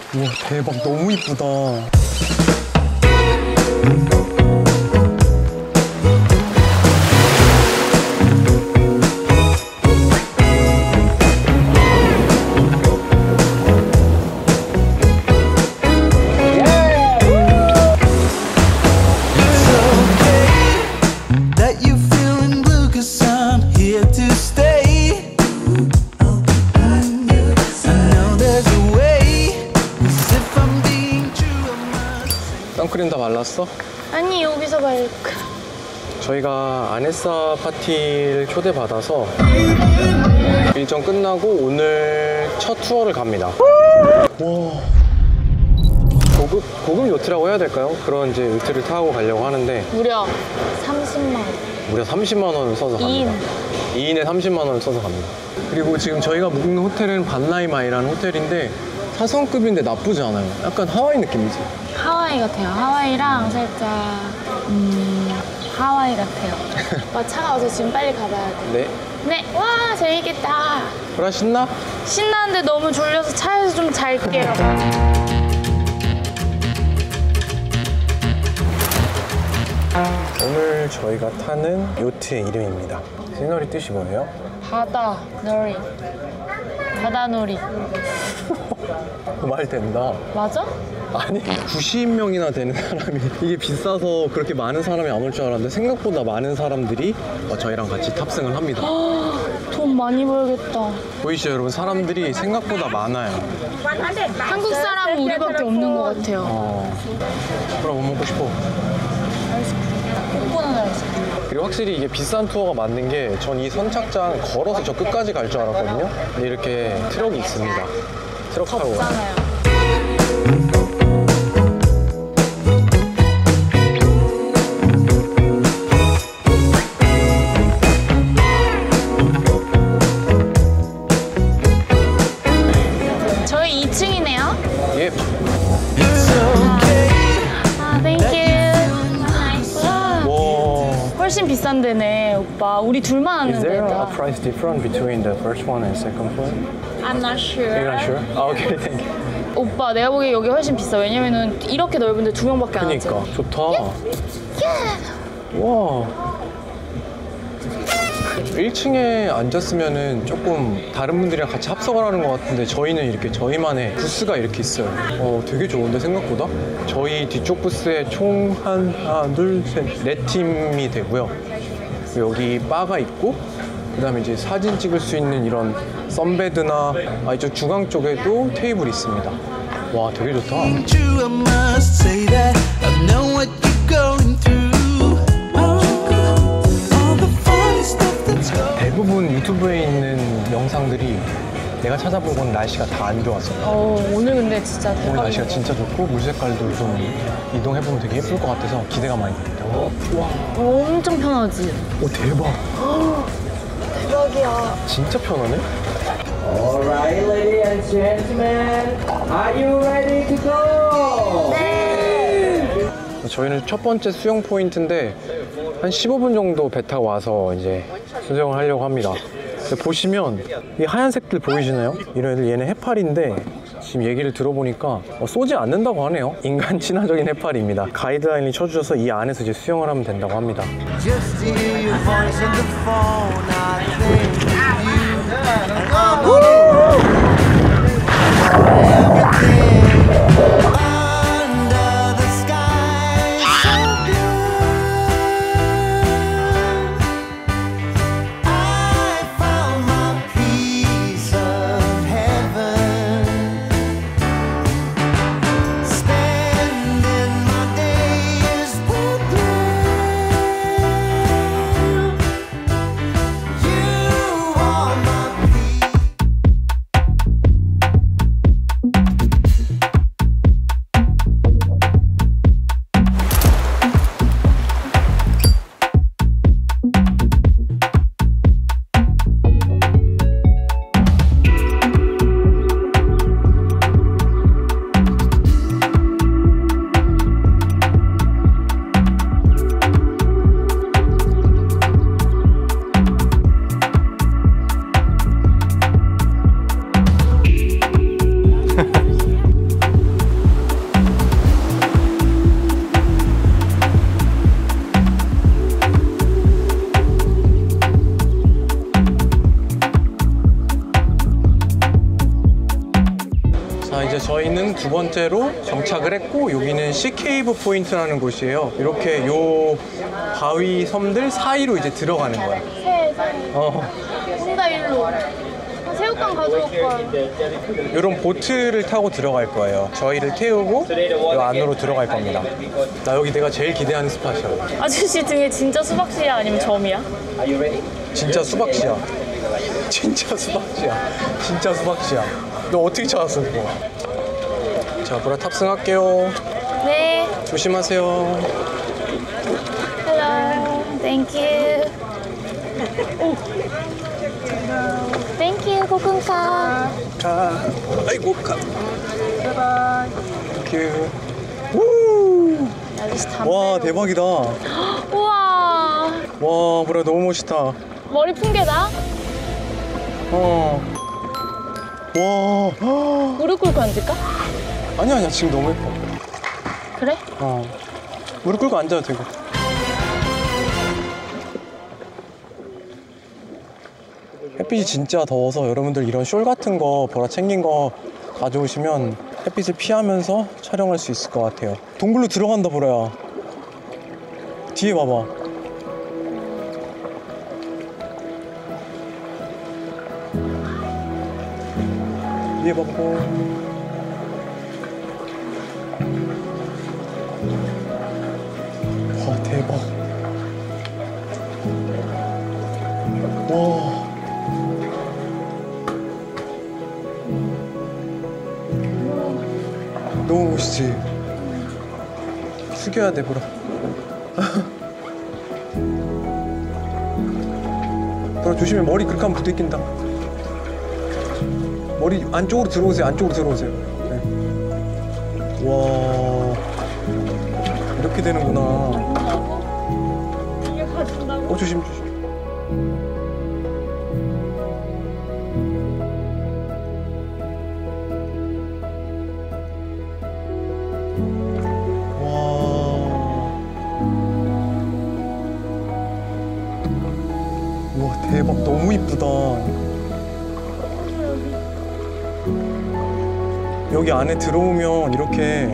우와 대박 너무 이쁘다. 선크림 다 발랐어? 아니 여기서 말고. 저희가 아네사 파티를 초대받아서 일정 끝나고 오늘 첫 투어를 갑니다. 와 고급 요트라고 해야 될까요? 그런 이제 요트를 타고 가려고 하는데 무려 30만 원. 무려 30만 원을 써서 갑니다. 2인에 30만 원을 써서 갑니다. 그리고 지금 저희가 묵는 호텔은 반나이마이라는 호텔인데 4성급인데 나쁘지 않아요. 약간 하와이 느낌이지? 하와이 같아요. 하와이랑 살짝 하와이 같아요. 오빠 차가 와서 지금 빨리 가봐야 돼. 네. 네. 와 재밌겠다. 보라 신나? 신나는데 너무 졸려서 차에서 좀 잘게요. 오늘 저희가 타는 요트의 이름입니다. 시너리 뜻이 뭐예요? 바다 놀이. 바다 놀이. 말 된다. 맞아? 아니 90명이나 되는 사람이 이게 비싸서 그렇게 많은 사람이 안 올 줄 알았는데 생각보다 많은 사람들이 저희랑 같이 탑승을 합니다. 돈 많이 벌겠다. 보이시죠 여러분? 사람들이 생각보다 많아요. 한국 사람은 우리밖에 없는 것 같아요. 그럼 뭐 먹고 싶어? 코코넛 아이스. 그리고 확실히 이게 비싼 투어가 맞는 게 전 이 선착장 걸어서 저 끝까지 갈 줄 알았거든요. 근데 이렇게 트럭이 있습니다. 트럭 타고 가요. 덥잖아요. 저희 2층이네요. 예. 아, 땡큐. 훨씬 비싼 데네, 오빠. 우리 둘만 Is there 왔는데. a price difference between the first one and second floor? I'm not sure. You're not sure? Okay, thank you. 오빠, 내가 보기에 여기 훨씬 비싸. 왜냐면은 이렇게 넓은데 2명밖에 안 왔잖아. 그니까 좋다. 와. 1층에 앉았으면은 조금 다른 분들이랑 같이 합석을 하는 것 같은데 저희는 이렇게 저희만의 부스가 이렇게 있어요. 되게 좋은데 생각보다? 저희 뒤쪽 부스에 총 하나, 둘, 셋, 네 팀이 되고요. 여기 바가 있고 그 다음에 이제 사진 찍을 수 있는 이런 썬베드나 이쪽 주강 쪽에도 테이블이 있습니다. 와 되게 좋다. 대부분 유튜브에 있는 영상들이 내가 찾아보고는 날씨가 다 안 좋았어요. 오늘 근데 진짜 대박이다. 오늘 날씨가 진짜 좋고 물 색깔도 좀 이동해보면 되게 예쁠 것 같아서 기대가 많이 됩니다. 와. 엄청 편하지? 오 대박. 대박이야. 진짜 편하네? Alright, ladies and gentlemen, are you ready to go? 네. 저희는 첫 번째 수영 포인트인데 한 15분 정도 배 타고 와서 이제 수영을 하려고 합니다. 보시면 이 하얀색들 보이시나요? 이런 애들 얘네 해파리인데 지금 얘기를 들어보니까 쏘지 않는다고 하네요. 인간 친화적인 해파리입니다. 가이드라인이 쳐주셔서 이 안에서 이제 수영을 하면 된다고 합니다. 자, 이제 저희는 두 번째로 정착을 했고, 여기는 시케이브 포인트라는 곳이에요. 이렇게 요 바위 섬들 사이로 이제 들어가는 거야. 세상에. 혼자 일로. 새우깡 가져올 걸. 이런 보트를 타고 들어갈 거예요. 저희를 태우고 이 안으로 들어갈 겁니다. 나 여기 내가 제일 기대하는 스팟이야. 아저씨 등에 진짜 수박씨야 아니면 점이야? 진짜 수박씨야. 진짜 수박씨야. 진짜 수박씨야. 너 어떻게 찾았어 그거? 자, 보라 탑승할게요. 네. 조심하세요. Hello. Thank you. Thank you. 고군가. 가. 아이고 가. 땡큐. 우. 아저씨 담배. 와, 대박이다. 우와. 와, 보라 너무 멋있다. 머리 풍겨다. 와. 무릎 꿇고 앉을까? 아니야, 지금 너무 예뻐. 그래? 무릎 꿇고 앉아도 되고. 햇빛이 진짜 더워서 여러분들 이런 숄 같은 거 보라 챙긴 거 가져오시면 햇빛을 피하면서 촬영할 수 있을 것 같아요. 동굴로 들어간다, 보라야. 뒤에 봐봐. 위에 봐봐. 와, 대박. 와. 너무 멋있지? 숙여야 돼, 보라. 보라, 조심해. 머리 그렇게 하면 부대낀다. 머리 안쪽으로 들어오세요. 안쪽으로 들어오세요. 네. 와. 이렇게 되는구나. 이게 가진다고? 조심, 조심. 우와, 대박. 너무 이쁘다. 여기 안에 들어오면 이렇게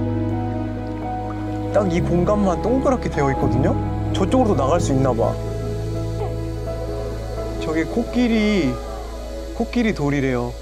딱 이 공간만 동그랗게 되어 있거든요? 저쪽으로도 나갈 수 있나 봐. 저게 코끼리 돌이래요.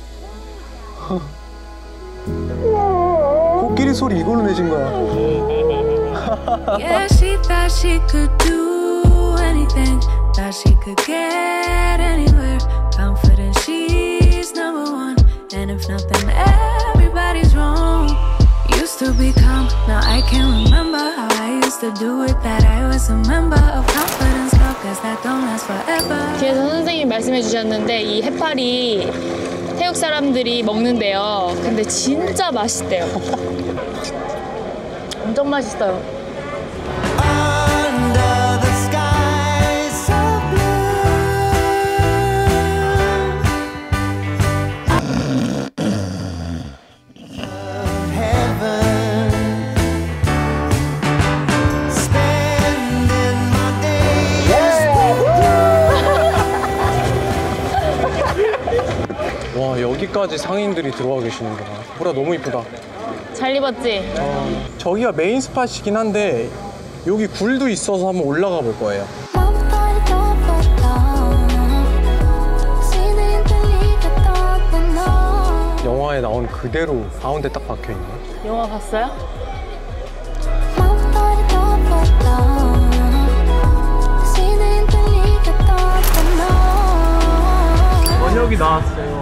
코끼리 소리 이걸로 내신 거야. Yeah, she thought she could do anything, thought she could get anywhere. Confident she's number one, and if nothing, everybody's wrong. Used to be calm, now I can't remember how I used to do it. That I was a member of confidence club, guess that don't last forever. 뒤에서 선생님이 말씀해 주셨는데 이 해파리 태국 사람들이 먹는데요. 근데 진짜 맛있대요. 엄청 맛있어요. Under the sky so blue, heaven, spending my days with you. 와, 여기까지 상인들이 들어와 계시는구나. 보라, 너무 이쁘다. 잘 입었지? 저기가 메인 스팟이긴 한데 여기 굴도 있어서 한번 올라가 볼 거예요. 영화에 나온 그대로 가운데 딱 박혀 있네. 영화 봤어요? 번역이 나왔어요.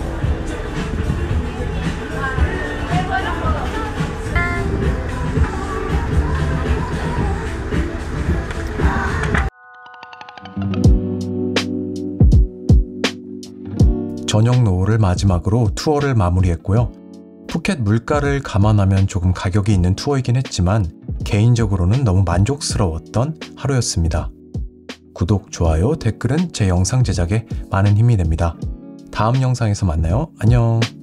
저녁 노을을 마지막으로 투어를 마무리했고요. 푸켓 물가를 감안하면 조금 가격이 있는 투어이긴 했지만 개인적으로는 너무 만족스러웠던 하루였습니다. 구독, 좋아요, 댓글은 제 영상 제작에 많은 힘이 됩니다. 다음 영상에서 만나요. 안녕.